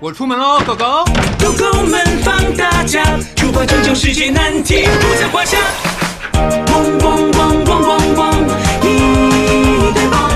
我出门喽，狗狗。 狗狗们放大假，出发拯救世界难题不在话下。嗡嗡嗡嗡嗡嗡，一代宝。